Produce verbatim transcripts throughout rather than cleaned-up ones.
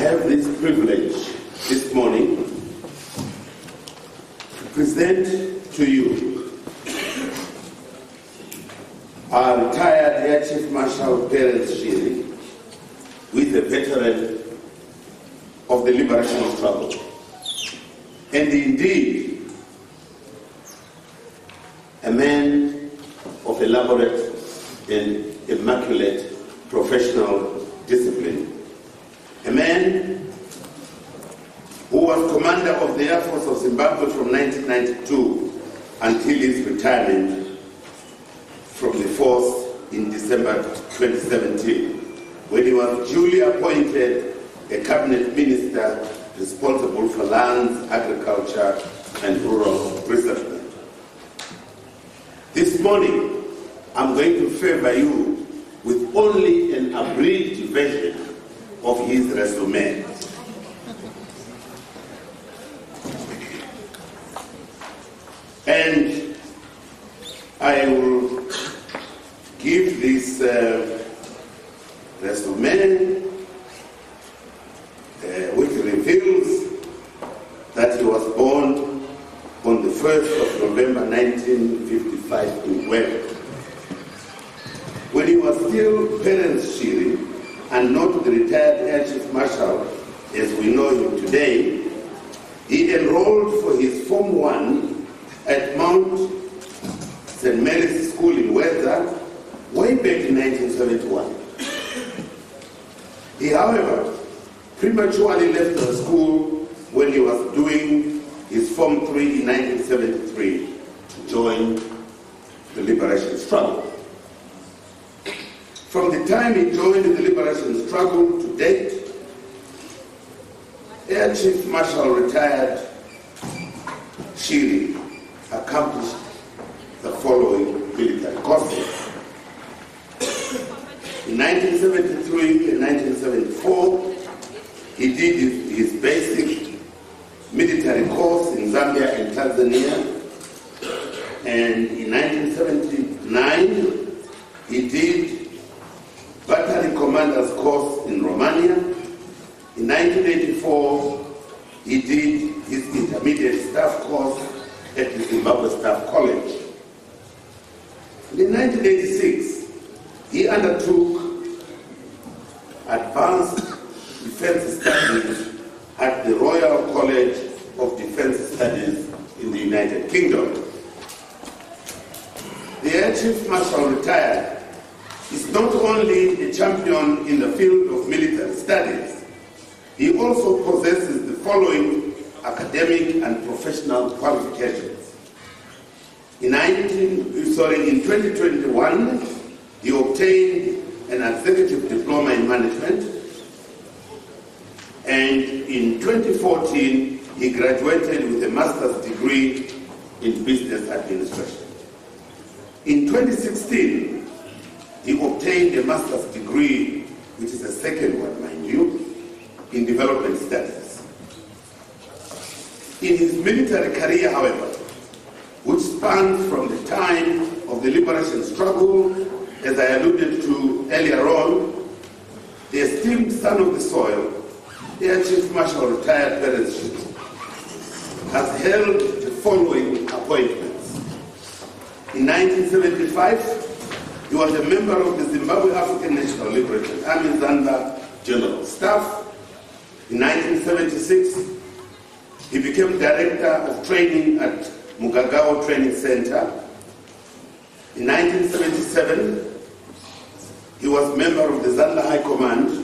have this privilege this morning to present to you our retired Air Chief Marshal Perence Shiri, who is a veteran of the liberation struggle, and indeed a man of elaborate and immaculate professional discipline. A man who was commander of the Air Force of Zimbabwe from nineteen ninety-two until his retirement from the force in December twenty seventeen, when he was duly appointed a cabinet minister responsible for lands, agriculture, and rural resettlement. This morning, I'm going to favor you with only an abridged version of his resume. And I will give this uh, resume uh, which reveals that he was born on the first of November nineteen fifty-five in Wales. When he was still Perence Shiri and not the retired Air Chief Marshal as we know him today, he enrolled for his Form one at Mount Saint Mary's School in Wales way back in nineteen seventy-one. He, however, prematurely left the school when he was doing his Form three in nineteen seventy-three to join the liberation struggle. From the time he joined the liberation struggle to date, Air Chief Marshal retired Shiri accomplished the following military courses. In nineteen seventy-three and nineteen seventy-four, he did his, his basic military course in Zambia and Tanzania, and in nineteen seventy-nine, he did Battalion Commander's course in Romania. In nineteen eighty-four, he did his intermediate staff course at the Zimbabwe Staff College. And in nineteen eighty-six, he undertook advanced defense studies at the Royal College of Defense Studies in the United Kingdom. The Air Chief Marshal retired is not only a champion in the field of military studies, he also possesses the following academic and professional qualifications. In, nineteen, sorry, in twenty twenty-one, he obtained an executive diploma in management, and in twenty fourteen, he graduated with a master's degree in business administration. In twenty sixteen, he obtained a master's degree, which is a second one, mind you, in development studies. In his military career, however, which spanned from the time of the liberation struggle, as I alluded to earlier on, the esteemed son of the soil, Air Chief Marshal retired Perence Shiri, has held the following appointments. In nineteen seventy-five, he was a member of the Zimbabwe African National Liberation Army Zanda General Staff. In nineteen seventy-six, he became Director of Training at Mugagao Training Center. In nineteen seventy-seven, he was member of the Zanda High Command.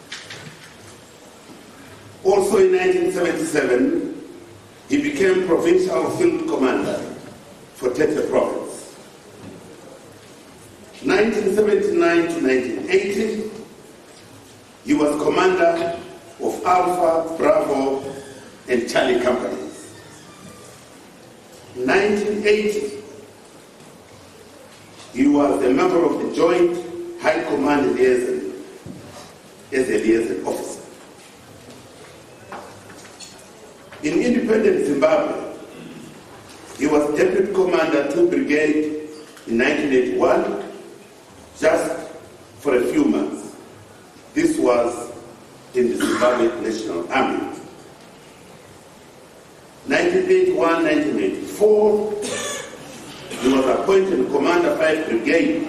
Also in nineteen seventy-seven, he became Provincial Field Commander for Tete Province. nineteen seventy-nine to nineteen eighty, he was commander of Alpha, Bravo, and Charlie companies. In nineteen eighty, he was a member of the Joint High Command Liaison as a liaison officer. In independent Zimbabwe, he was Deputy Commander two Brigade in nineteen eighty-one, just for a few months. This was in the Zimbabwe Zimbabwe National Army. nineteen eighty-one to nineteen eighty-four, he was appointed Commander five Brigade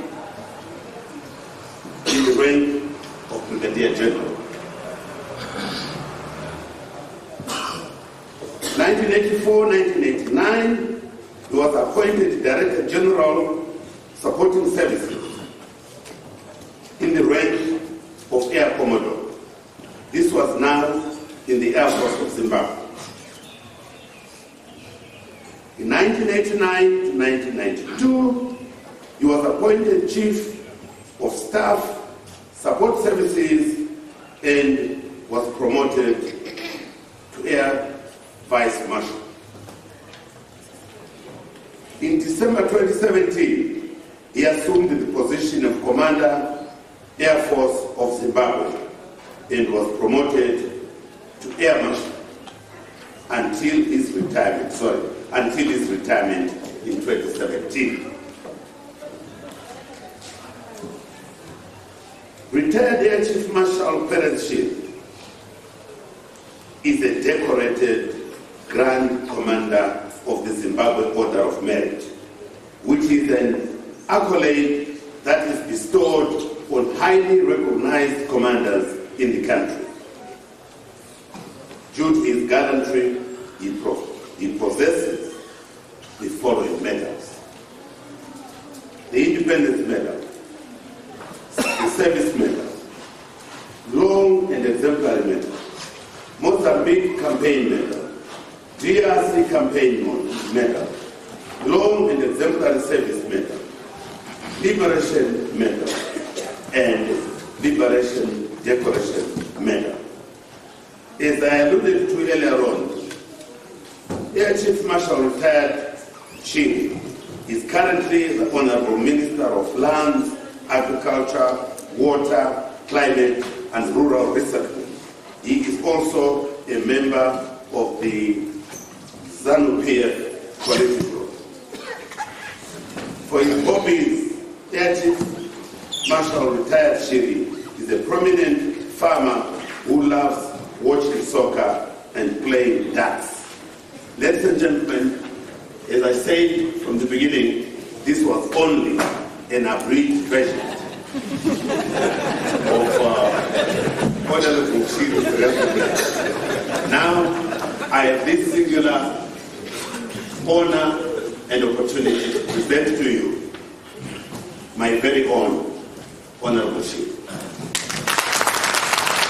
in the rank of Brigadier General. nineteen eighty-four to nineteen eighty-nine, he was appointed Director General Supporting Services in the rank of Air Commodore. This was now in the Air Force of Zimbabwe. In nineteen eighty-nine to nineteen ninety-two, he was appointed Chief of Staff, Support Services, and was promoted to Air Vice Marshal. In December twenty seventeen, he assumed the position of Commander, Air Force of Zimbabwe, and was promoted to Air Marshal until his retirement, sorry, until his retirement in twenty seventeen. Retired Air Chief Marshal Perence Shiri is a decorated Grand Commander of the Zimbabwe Order of Merit, which is an accolade that is bestowed on highly recognized commanders in the country. Due to his gallantry, he, pro he possesses the following medals: the Independence Medal, the Service Medal, Long and Exemplary Medal, Mozambique Campaign Medal, D R C Campaign Medal, Long and Exemplary Service Medal, Liberation Medal, and Liberation Decoration Medal. As I alluded to earlier on, Air Chief Marshal Retired Shiri is currently the Honorable Minister of Lands, Agriculture, Water, Climate, and Rural Resettlement. He is also a member of the ZANU-P F Coalition Group. For his hobbies, Air Chief Marshal Retired Shiri is a prominent farmer who loves watching soccer and playing darts. Ladies and gentlemen, as I said from the beginning, this was only an abridged version of uh, Honorable Shiri's resume. Now, I have this singular honor and opportunity to present to you my very own Honorable Shiri.